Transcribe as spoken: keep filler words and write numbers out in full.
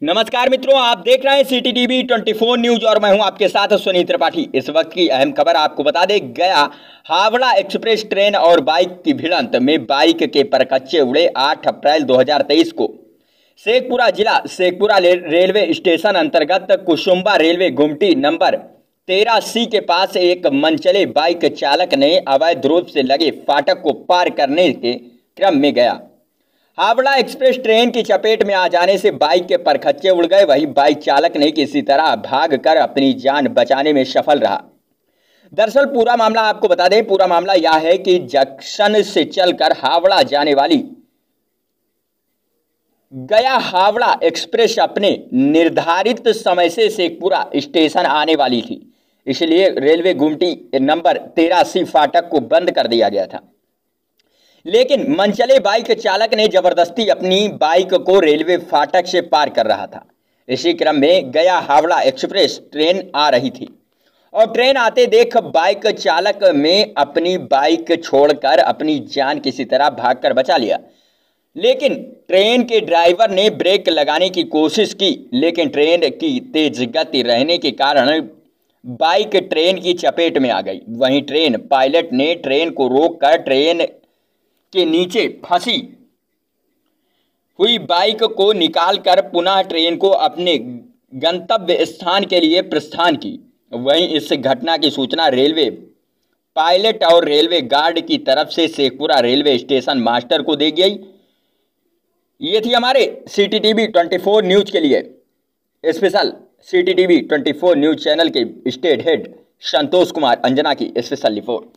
नमस्कार मित्रों, आप देख रहे हैं सिटी टीवी चौबीस न्यूज और मैं हूं आपके साथ सुनील त्रिपाठी। इस वक्त की अहम खबर आपको बता दें, गया हावड़ा एक्सप्रेस ट्रेन और बाइक की भिड़ंत में बाइक के परखच्चे उड़े। आठ अप्रैल दो हज़ार तेईस को शेखपुरा जिला शेखपुरा रेलवे स्टेशन अंतर्गत कुसुम्बा रेलवे गुमटी नंबर तेरह सी के पास एक मनचले बाइक चालक ने अवैध रूप से लगे फाटक को पार करने के क्रम में गया हावड़ा एक्सप्रेस ट्रेन की चपेट में आ जाने से बाइक के परखच्चे उड़ गए। वहीं बाइक चालक ने किसी तरह भागकर अपनी जान बचाने में सफल रहा। दरअसल पूरा मामला आपको बता दें, पूरा मामला यह है कि जंक्शन से चलकर हावड़ा जाने वाली गया हावड़ा एक्सप्रेस अपने निर्धारित समय से शेखपुरा स्टेशन आने वाली थी, इसलिए रेलवे गुमटी नंबर तेरह सी फाटक को बंद कर दिया गया था। लेकिन मनचले बाइक चालक ने जबरदस्ती अपनी बाइक को रेलवे फाटक से पार कर रहा था। इसी क्रम में गया हावड़ा एक्सप्रेस ट्रेन आ रही थी और ट्रेन आते देख बाइक चालक में अपनी बाइक छोड़कर अपनी जान किसी तरह भागकर बचा लिया। लेकिन ट्रेन के ड्राइवर ने ब्रेक लगाने की कोशिश की, लेकिन ट्रेन की तेज गति रहने के कारण बाइक ट्रेन की चपेट में आ गई। वहीं ट्रेन पायलट ने ट्रेन को रोककर ट्रेन के नीचे फंसी हुई बाइक को निकालकर पुनः ट्रेन को अपने गंतव्य स्थान के लिए प्रस्थान की। वहीं इस घटना की सूचना रेलवे पायलट और रेलवे गार्ड की तरफ से शेखपुरा रेलवे स्टेशन मास्टर को दी गई। ये थी हमारे सिटी टीवी चौबीस न्यूज के लिए स्पेशल सिटी टीवी चौबीस न्यूज चैनल के स्टेट हेड संतोष कुमार अंजना की स्पेशल रिपोर्ट।